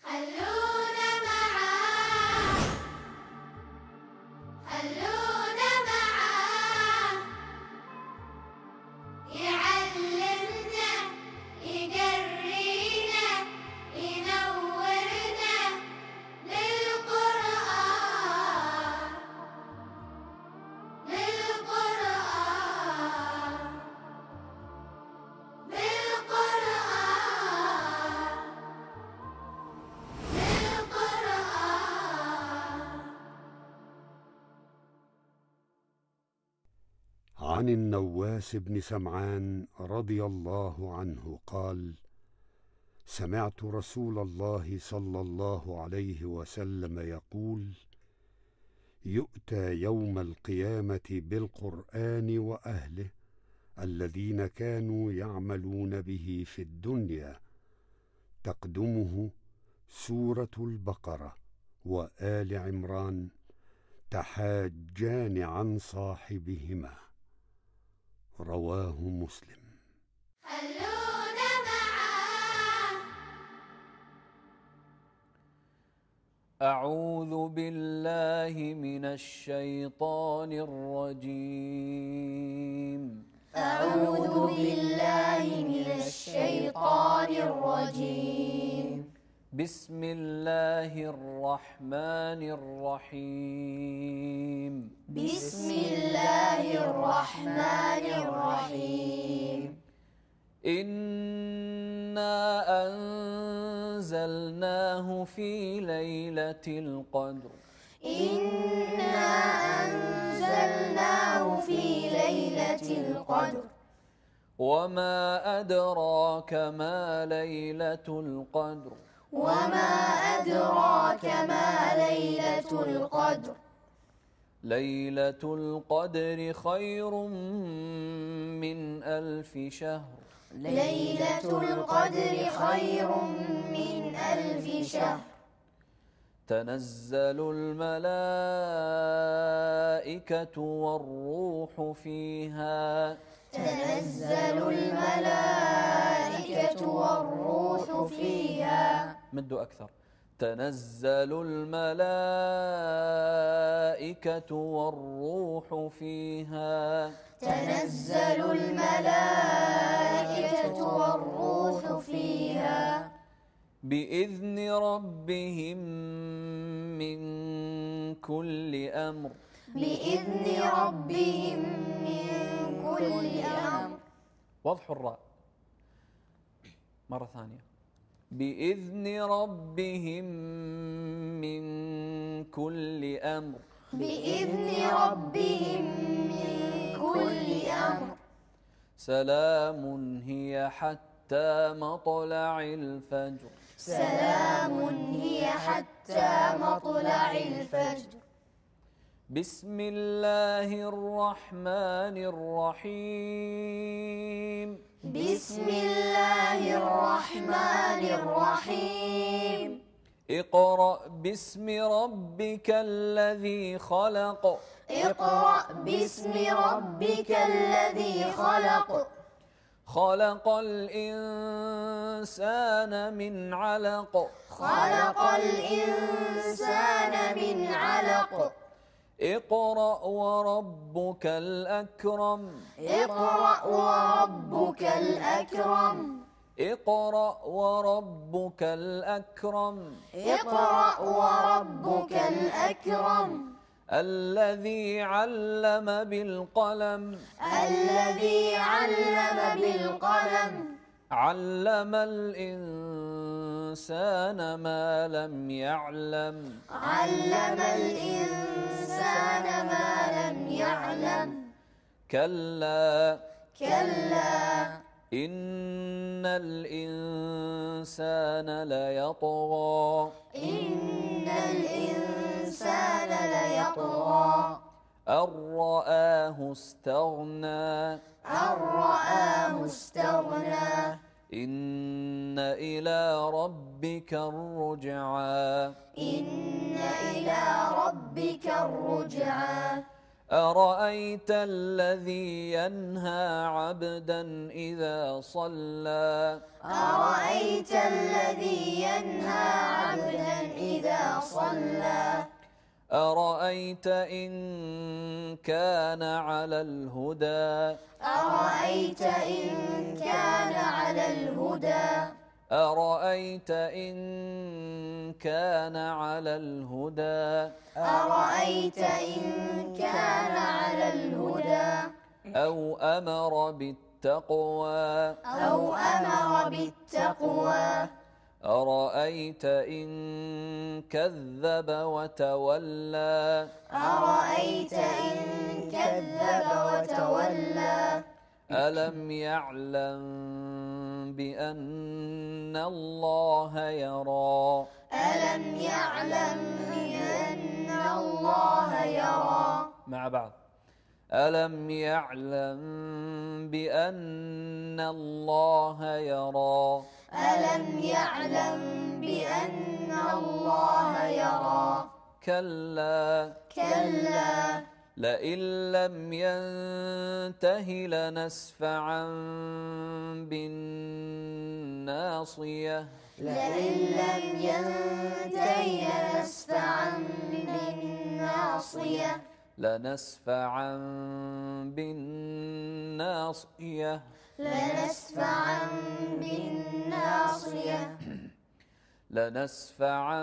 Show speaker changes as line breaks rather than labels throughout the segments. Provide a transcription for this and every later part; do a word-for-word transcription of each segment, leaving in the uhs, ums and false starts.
خلونا معاه خلونا معاه يعلمنا يقرينا ينورنا للقرآن للقرآن للقرآن
عن النواس بن سمعان رضي الله عنه قال: سمعت رسول الله صلى الله عليه وسلم يقول: يؤتى يوم القيامة بالقرآن وأهله الذين كانوا يعملون به في الدنيا، تقدمه سورة البقرة وآل عمران، تحاجان عن صاحبهما. رواه مسلم.
خلونا معاه.
أعوذ بالله من الشيطان الرجيم.
أعوذ بالله من الشيطان الرجيم.
بسم الله الرحمن الرحيم.
بسم الله الرحمن الرحيم.
إنا أنزلناه في ليلة القدر.
إنا أنزلناه في ليلة القدر.
وما أدراك ما ليلة القدر.
وما أدراك ما ليلة القدر.
ليلة القدر خير من ألف شهر.
ليلة القدر خير من ألف شهر.
تنزل الملائكة والروح فيها.
تنزل الملائكة والروح فيها.
مدوا أكثر. تنزل الملائكة والروح فيها.
تنزل الملائكة والروح فيها.
بإذن ربهم من كل أمر.
بإذن ربهم من كل أمر.
وضح الراء مرة ثانية. بإذن ربهم من كل أمر.
بإذن ربهم من كل أمر.
سلام هي حتى مطلع الفجر.
سلام هي حتى مطلع الفجر.
بسم الله الرحمن الرحيم.
بسم الله الرحمن الرحيم.
اقرأ باسم ربك الذي خلق.
اقرأ باسم ربك الذي خلق.
خلق الإنسان من علق.
خلق الإنسان من علق.
اقرأ وربك الأكرم.
اقرأ وربك الأكرم.
اقرأ وربك الأكرم.
اقرأ وربك الأكرم.
الذي علم بالقلم.
الذي علم بالقلم.
علم الإنسان ما لم يعلم.
علم الإنسان ما لم يعلم.
كلا
كلا
إن الإنسان ليطغى.
إن الإنسان ليطغى.
أن رآه استغنى.
أن رآه استغنى.
إن إلى ربك الرجعى.
إن إلى ربك الرجعى.
أرأيت الذي ينهى عبدا إذا صلى
أرأيت الذي ينهى عبدا إذا صلى
أرأيت إن كان على الهدى
أرأيت إن كان على الهدى
أرأيت إن كان على الهدى
أرأيت إن كان على الهدى
أو أمر بالتقوى
أو أمر بالتقوى
أرأيت إن كذب وتولى
أرأيت إن كذب وتولى
ألم يعلم بأن الله يرى
ألم يعلم بأن الله يرى
مع بعض ألم يعلم بأن الله يرى
ألم يعلم بأن الله يرى
كلا
كلا
لئن لم ينته لنسفعا بالناصية
لئن لم ينته لنسفعا بالناصية
لنسفعا بالناصية
لنسفعا بالناصية
لنسفعا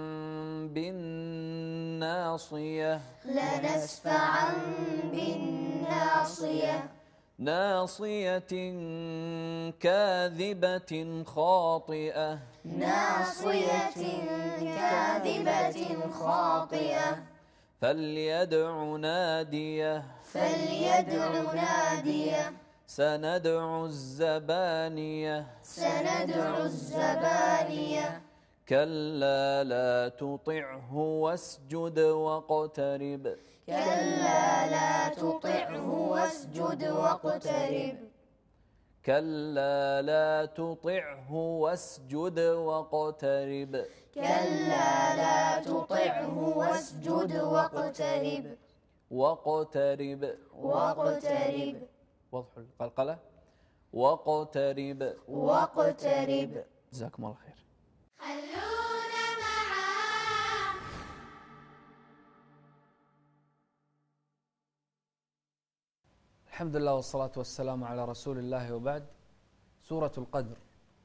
بالناصية
لنسفعا بالناصية
ناصية كاذبة خاطئة
ناصية كاذبة خاطئة
فليدع ناديه
فليدع ناديه
سندع الزبانية
سندع الزبانية
كلا لا تطعه واسجد واقترب
كلا لا تطعه واسجد واقترب
كلا لا تطعه واسجد واقترب
كلا لا تطعه واسجد واقترب
واقترب
واقترب
وضح القلقلة واقترب
واقترب
جزاكم الله خير.
خلونا معاه
الحمد لله والصلاة والسلام على رسول الله وبعد. سورة القدر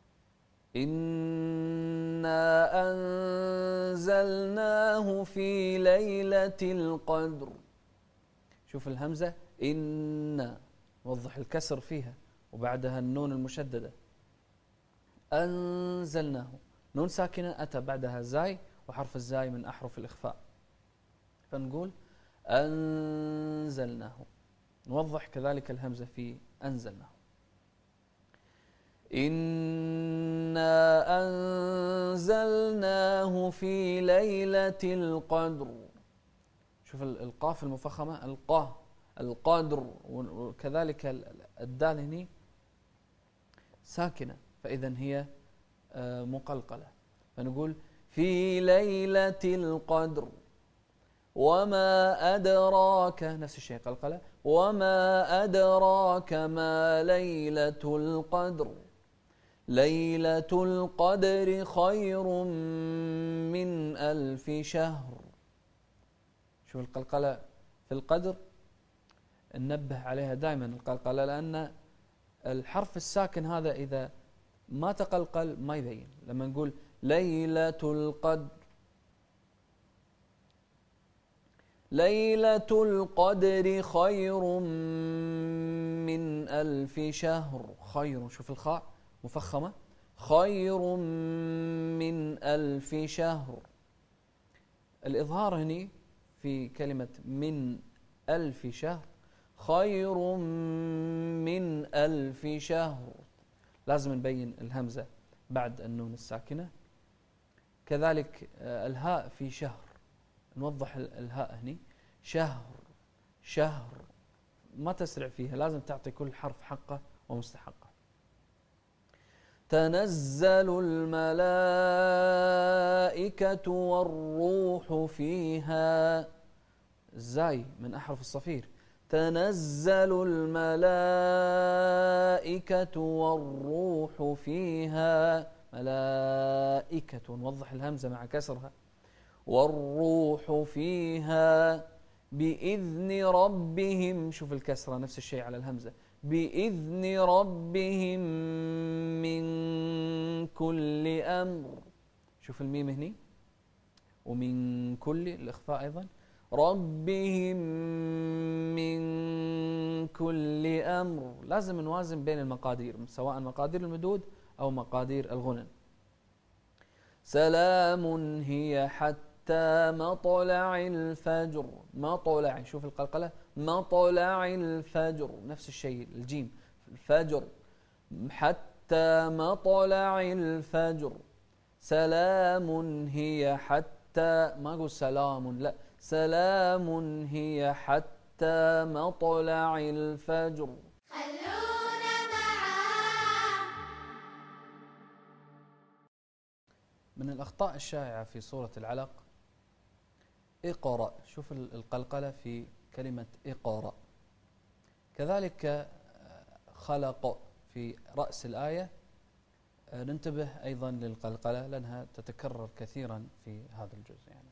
إنا أنزلناه في ليلة القدر. شوف الهمزة إنا وضح الكسر فيها وبعدها النون المشددة. أنزلناه نون ساكنة أتى بعدها زاي وحرف الزاي من أحرف الإخفاء فنقول أنزلناه. نوضح كذلك الهمزة في أنزلناه. إنا أنزلناه في ليلة القدر. شوف القاف المفخمة القاه القادر وكذلك الدال هني ساكنة فإذا هي مقلقلة فنقول في ليلة القدر وما أدراك نفس الشيء قلقلة وما أدراك ما ليلة القدر ليلة القدر خير من ألف شهر. شوف القلقلة في القدر ننبه عليها دائما القلقلة لأن الحرف الساكن هذا إذا ما تقلقل ما يبين. لما نقول ليلة القدر ليلة القدر خير من ألف شهر. خير شوف الخاء مفخمة خير من ألف شهر. الإظهار هني في كلمة من ألف شهر خير من ألف شهر لازم نبين الهمزة بعد النون الساكنة. كذلك الهاء في شهر نوضح الهاء هني شهر شهر ما تسرع فيها لازم تعطي كل حرف حقه ومستحقه. تنزل الملائكة والروح فيها الزاي من أحرف الصفير. تنزل الملائكة والروح فيها، ملائكة نوضح الهمزة مع كسرها، والروح فيها بإذن ربهم، شوف الكسرة نفس الشيء على الهمزة، بإذن ربهم من كل أمر، شوف الميم هني ومن كل الإخفاء أيضا، ربهم من كل أمر. لازم نوازن بين المقادير سواء مقادير المدود أو مقادير الغنن. سلام هي حتى مطلع الفجر، مطلع شوف القلقلة، مطلع الفجر نفس الشيء الجيم الفجر، حتى مطلع الفجر. سلام هي حتى، ما أقول سلام لا، سلام هي حتى مطلع الفجر.
خلونا معاه.
من الأخطاء الشائعة في سورة العلق اقرأ، شوف القلقلة في كلمة اقرأ. كذلك خلق في رأس الآية، ننتبه أيضا للقلقلة لأنها تتكرر كثيرا في هذا الجزء. يعني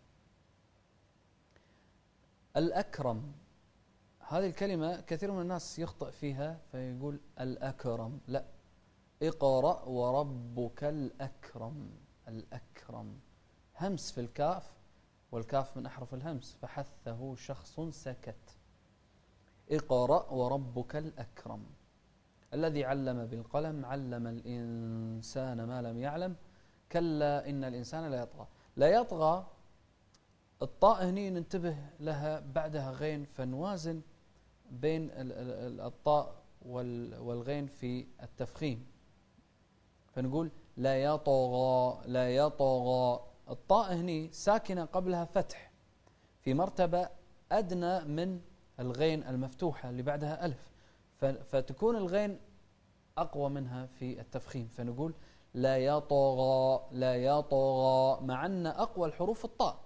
الأكرم، هذه الكلمة كثير من الناس يخطئ فيها فيقول الأكرم، لا، اقرأ وربك الأكرم. الأكرم همس في الكاف، والكاف من أحرف الهمس، فحثه شخص سكت. اقرأ وربك الأكرم الذي علم بالقلم علم الإنسان ما لم يعلم كلا إن الإنسان لا يطغى. لا يطغى الطاء هني ننتبه لها بعدها غين، فنوازن بين الطاء والغين في التفخيم، فنقول لا يطغى، لا يطغى. الطاء هني ساكنة قبلها فتح في مرتبة أدنى من الغين المفتوحة اللي بعدها ألف، فتكون الغين أقوى منها في التفخيم، فنقول لا يطغى، لا يطغى، مع أن أقوى الحروف الطاء.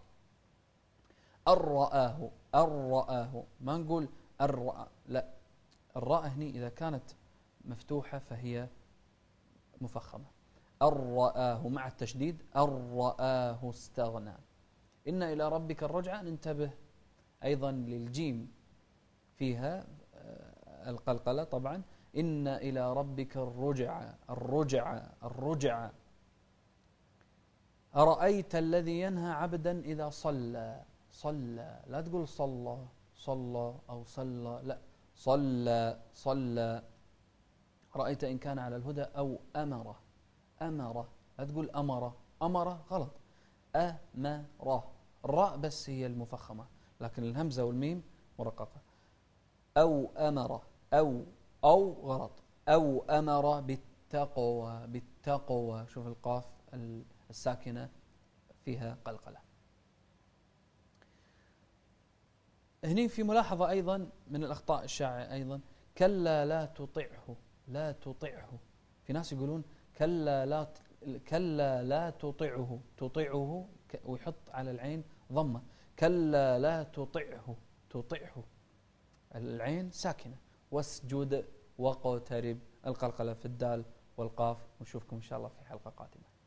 الرآه، الرآه، ما نقول الرأى، لا، الراء هني إذا كانت مفتوحة فهي مفخمة. الرآه مع التشديد، الرآه استغنى. إن إلى ربك الرجعة، ننتبه أيضا للجيم فيها القلقلة طبعا، إن إلى ربك الرجعة، الرجعة، الرجعة. أرأيت الذي ينهى عبدا إذا صلى، صلى، لا تقول صلى صلى أو صلى، لا، صلى صلى. رأيت إن كان على الهدى أو أمره، أمره، لا تقول أمره، أمره غلط، أمره، الراء بس هي المفخمة لكن الهمزة والميم مرققة. أو أمره، أو أو غلط، أو أمر بالتقوى، بالتقوى، شوف القاف الساكنة فيها قلقلة. هني في ملاحظة أيضا من الأخطاء الشائعة أيضا، كلا لا تطعه، لا تطعه. في ناس يقولون كلا لا كلا لا تطعه، تطعه ويحط على العين ضمة، كلا لا تطعه، تطعه العين ساكنة. واسجد واقترب، القلقلة في الدال والقاف. ونشوفكم إن شاء الله في حلقة قادمة.